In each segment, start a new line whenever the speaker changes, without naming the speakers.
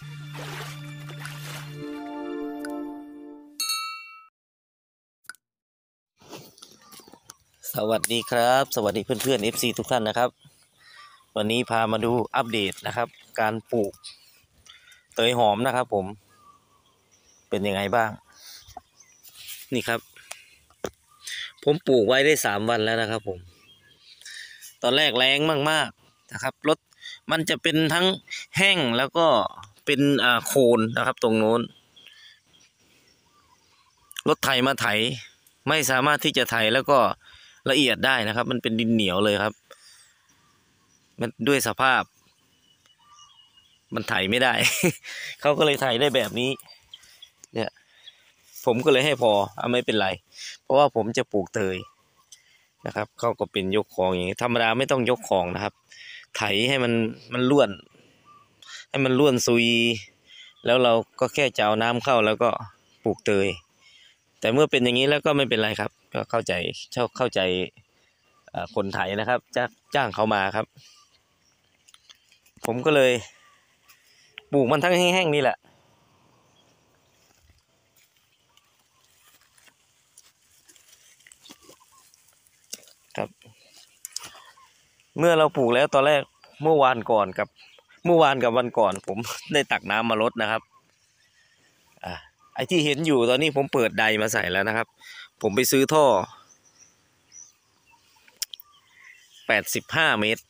สวัสดีครับสวัสดีเพื่อนๆ FC ทุกท่านนะครับวันนี้พามาดูอัปเดตนะครับการปลูกเตยหอมนะครับผมเป็นยังไงบ้างนี่ครับผมปลูกไว้ได้3 วันแล้วนะครับผมตอนแรกแรงมากๆนะครับรถมันจะเป็นทั้งแห้งแล้วก็เป็นโคนนะครับตรงโน้นรถไถมาไถไม่สามารถที่จะไถแล้วก็ละเอียดได้นะครับมันเป็นดินเหนียวเลยครับมันด้วยสภาพมันไถไม่ได้ เขาก็เลยไถได้แบบนี้เนี่ยผมก็เลยให้พอไม่เป็นไรเพราะว่าผมจะปลูกเตยนะครับเขาก็เป็นยกของอย่างนี้ธรรมดาไม่ต้องยกของนะครับไถให้มันล้วนให้มันล้วนซุยแล้วเราก็แค่จะเอาน้ำเข้าแล้วก็ปลูกเตยแต่เมื่อเป็นอย่างนี้แล้วก็ไม่เป็นไรครับก็เข้าใจคนไถนะครับจะจ้างเขามาครับผมก็เลยปลูกมันทั้งแห้งๆนี่แหละครับเมื่อเราปลูกแล้วตอนแรกเมื่อวานกับวันก่อนผมได้ตักน้ำมารดนะครับไอ้ที่เห็นอยู่ตอนนี้ผมเปิดไดมาใส่แล้วนะครับผมไปซื้อท่อ85 เมตร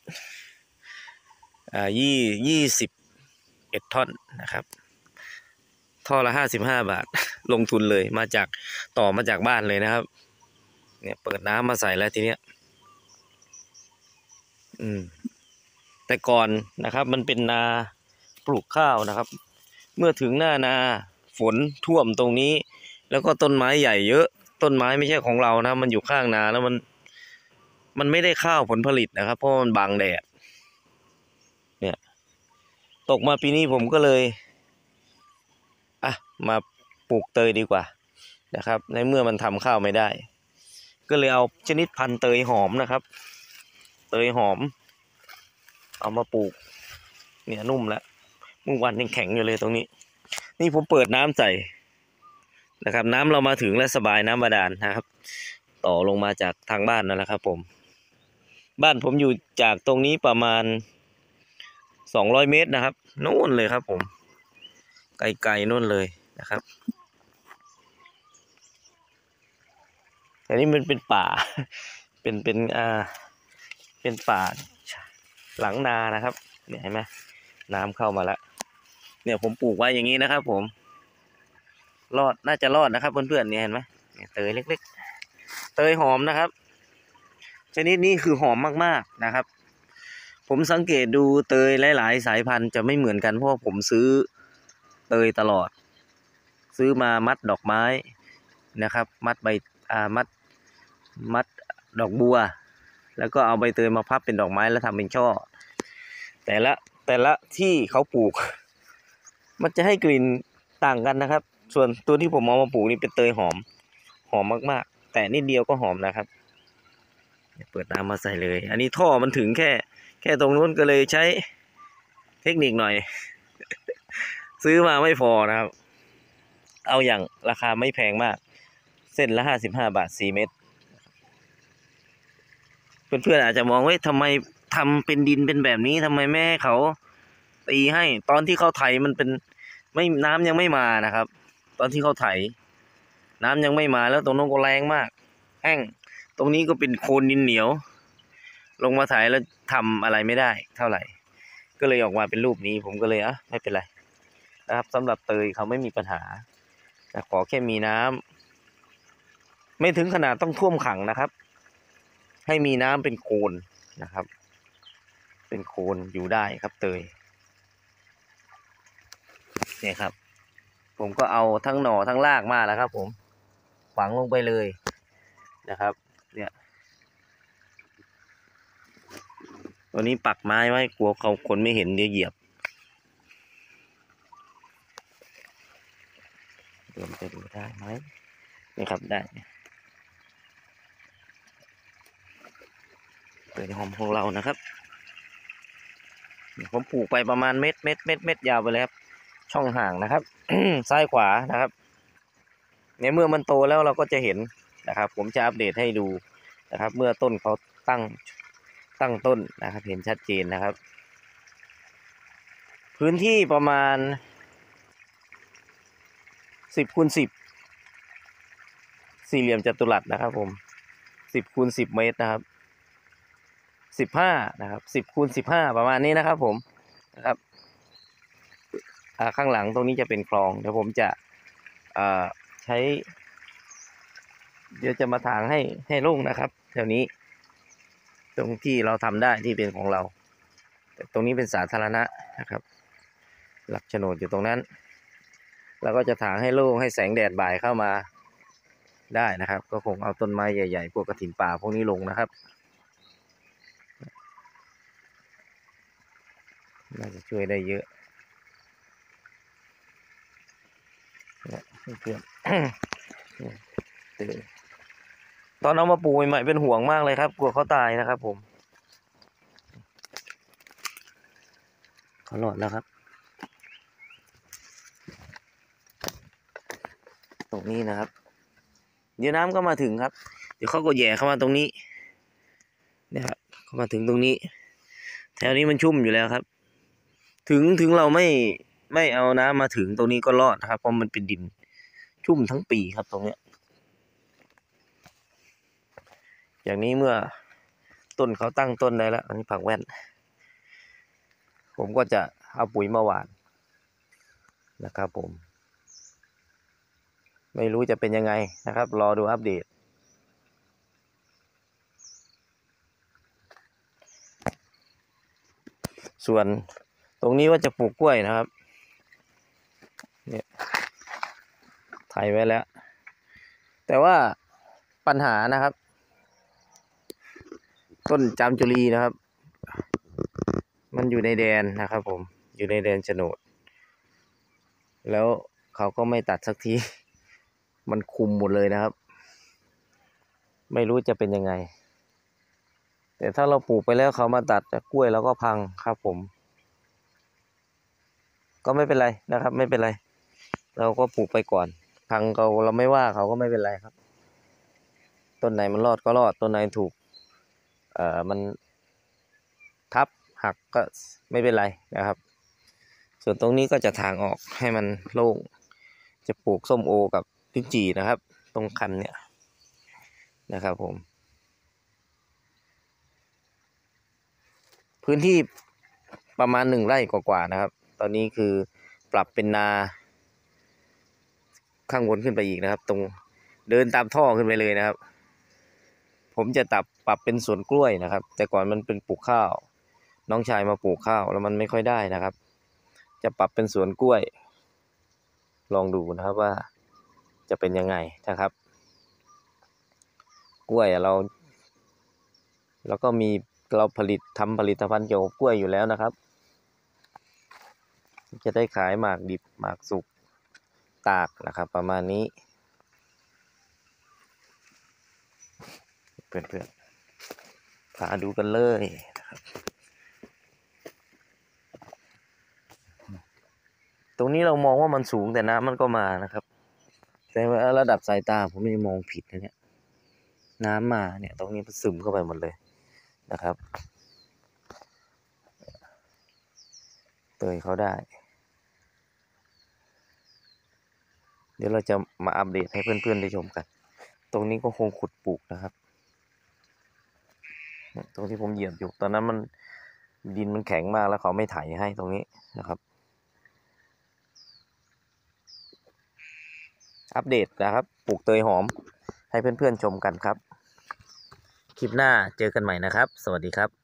21 ท่อนนะครับท่อละ55 บาทลงทุนเลยต่อมาจากบ้านเลยนะครับเนี่ยเปิดน้ำมาใส่แล้วทีเนี้ยแต่ก่อนนะครับมันเป็นนาปลูกข้าวนะครับเมื่อถึงหน้านาฝนท่วมตรงนี้แล้วก็ต้นไม้ใหญ่เยอะต้นไม้ไม่ใช่ของเรานะมันอยู่ข้างนาแล้วมันไม่ได้ข้าวผลผลิตนะครับเพราะมันบังแดดเนี่ยตกมาปีนี้ผมก็เลยมาปลูกเตยดีกว่านะครับในเมื่อมันทำข้าวไม่ได้ก็เลยเอาชนิดพันธุ์เตยหอมนะครับเตยหอมเอามาปลูกเนี่ยนุ่มแล้วเมื่อวันยังแข็งอยู่เลยตรงนี้นี่ผมเปิดน้ำใส่นะครับน้ำเรามาถึงแล้วสบายน้ำบาดาลนะครับต่อลงมาจากทางบ้านนั่นแหละครับผมบ้านผมอยู่จากตรงนี้ประมาณ200 เมตรนะครับนู่นเลยครับผมไกลๆนู่นเลยนะครับแต่นี่มันเป็นป่าเป็นป่าหลังนานะครับเนี่ยเห็นไหมน้ำเข้ามาแล้วเนี่ยผมปลูกไว้อย่างนี้นะครับผมน่าจะรอดนะครับเพื่อนๆเนี่ยเห็นไหมเตยเล็กๆเตยหอมนะครับชนิดนี้คือหอมมากๆนะครับผมสังเกตดูเตยหลายๆสายพันธุ์จะไม่เหมือนกันเพราะผมซื้อเตยตลอดซื้อมามัดดอกไม้นะครับมัดใบมัดดอกบัวแล้วก็เอาใบเตยมาพับเป็นดอกไม้แล้วทำเป็นช่อแต่ละที่เขาปลูกมันจะให้กลิ่นต่างกันนะครับส่วนตัวที่ผมเอามาปลูกนี่เป็นเตยหอมมากๆแต่นิดเดียวก็หอมนะครับเปิดน้ำมาใส่เลยอันนี้ท่อมันถึงแค่ตรงนู้นก็เลยใช้เทคนิคหน่อย ซื้อมาไม่พอนะครับเอาอย่างราคาไม่แพงมากเส้นละ55 บาท4 เม็ดเพื่อนๆอาจจะมองว่าทำไมทำเป็นดินเป็นแบบนี้ทำไมแม่เขาตีให้ตอนที่เขาไถมันเป็นน้ำยังไม่มานะครับตอนที่เขาไถน้ำยังไม่มาแล้วตรงนู้นก็แรงมากแห้งตรงนี้ก็เป็นโคลนดินเหนียวลงมาไถแล้วทำอะไรไม่ได้เท่าไหร่ก็เลยออกมาเป็นรูปนี้ผมก็เลยไม่เป็นไรนะครับสำหรับเตยเขาไม่มีปัญหาแต่ขอแค่มีน้ำไม่ถึงขนาดต้องท่วมขังนะครับให้มีน้ำเป็นโคลนนะครับเป็นโคลนอยู่ได้ครับเตยเนี่ยครับผมก็เอาทั้งหน่อทั้งรากมาแล้วครับผมฝังลงไปเลยนะครับเนี่ยวันนี้ปักไม้ไว้กลัวเขาคนไม่เห็นเดี๋ยวเหยียบเดี๋ยวจะดูได้ไหมนี่ครับได้เตยหอมของเรานะครับผมปลูกไปประมาณเม็ดยาวไปแล้วครับช่องห่างนะครับ ซ้ายขวานะครับในเมื่อมันโตแล้วเราก็จะเห็นนะครับ ผมจะอัปเดตให้ดูนะครับ เมื่อต้นเขาตั้งต้นนะครับ เห็นชัดเจนนะครับ พื้นที่ประมาณ10x10สี่เหลี่ยมจัตุรัสนะครับผม10x10เมตรนะครับ15นะครับ10x15ประมาณนี้นะครับผมนะครับข้างหลังตรงนี้จะเป็นคลองเดี๋ยวผมจะใช้เดี๋ยวจะมาถางให้ลุ่งนะครับแถวนี้ตรงที่เราทำได้ที่เป็นของเราแต่ตรงนี้เป็นสาธารณะนะครับหลักโฉนดอยู่ตรงนั้นเราก็จะถางให้โล่งให้แสงแดดบ่ายเข้ามาได้นะครับก็คงเอาต้นไม้ใหญ่ๆพวกกระถินป่าพวกนี้ลงนะครับน่าจะช่วยได้เยอะเพื่อนตอนเอามาปลูกใหม่ๆเป็นห่วงมากเลยครับกลัวเขาตายนะครับผมเขาหลอดแล้วครับตรงนี้นะครับเดี๋ยวน้ำก็มาถึงครับเดี๋ยวเขาก็แย่เข้ามาตรงนี้เนี่ยครับเข้ามาถึงตรงนี้แถวนี้มันชุ่มอยู่แล้วครับถึงเราไม่เอาน้ำมาถึงตรงนี้ก็รอดนะครับเพราะมันเป็นดินชุ่มทั้งปีครับตรงเนี้ยอย่างนี้เมื่อต้นเขาตั้งต้นได้แล้วอันนี้ผักแว่นผมก็จะเอาปุ๋ยมาหว่านนะครับผมไม่รู้จะเป็นยังไงนะครับรอดูอัปเดตส่วนตรงนี้ว่าจะปลูกกล้วยนะครับเนี่ยไถไว้แล้วแต่ว่าปัญหานะครับต้นจามจุรีนะครับมันอยู่ในแดนนะครับผมอยู่ในแดนโฉนดแล้วเขาก็ไม่ตัดสักทีมันคุมหมดเลยนะครับไม่รู้จะเป็นยังไงแต่ถ้าเราปลูกไปแล้วเขามาตัดกล้วยเราก็พังครับผมก็ไม่เป็นไรนะครับไม่เป็นไรเราก็ปลูกไปก่อนพังเราไม่ว่าเขาก็ไม่เป็นไรครับต้นไหนมันรอดก็รอดต้นไหนถูกมันทับหักก็ไม่เป็นไรนะครับส่วนตรงนี้ก็จะถางออกให้มันโล่งจะปลูกส้มโอกับลิ้นจี่นะครับตรงคันเนี่ยนะครับผมพื้นที่ประมาณ1 ไร่กว่าๆนะครับตอนนี้คือปรับเป็นนาข้างบนขึ้นไปอีกนะครับตรงเดินตามท่อขึ้นไปเลยนะครับผมจะปรับเป็นสวนกล้วยนะครับแต่ก่อนมันเป็นปลูกข้าวน้องชายมาปลูกข้าวแล้วมันไม่ค่อยได้นะครับจะปรับเป็นสวนกล้วยลองดูนะครับว่าจะเป็นยังไงนะครับกล้วยเราก็มีเราทำผลิตภัณฑ์เกี่ยวกับกล้วยอยู่แล้วนะครับจะได้ขายหมากดิบหมากสุกตากนะครับประมาณนี้เพื่อนๆพาดูกันเลยนะครับตรงนี้เรามองว่ามันสูงแต่น้ำมันก็มานะครับแต่ว่าระดับสายตาผมไม่มองผิดนะเนี่ยน้ำมาเนี่ยตรงนี้มันซึมเข้าไปหมดเลยนะครับเตยเขาได้เดี๋ยวเราจะมาอัปเดตให้เพื่อนๆได้ชมกันตรงนี้ก็คงขุดปลูกนะครับตรงที่ผมเหยียบอยู่ตอนนั้นมันดินมันแข็งมากแล้วเขาไม่ไถให้ตรงนี้นะครับอัปเดตนะครับปลูกเตยหอมให้เพื่อนๆชมกันครับคลิปหน้าเจอกันใหม่นะครับสวัสดีครับ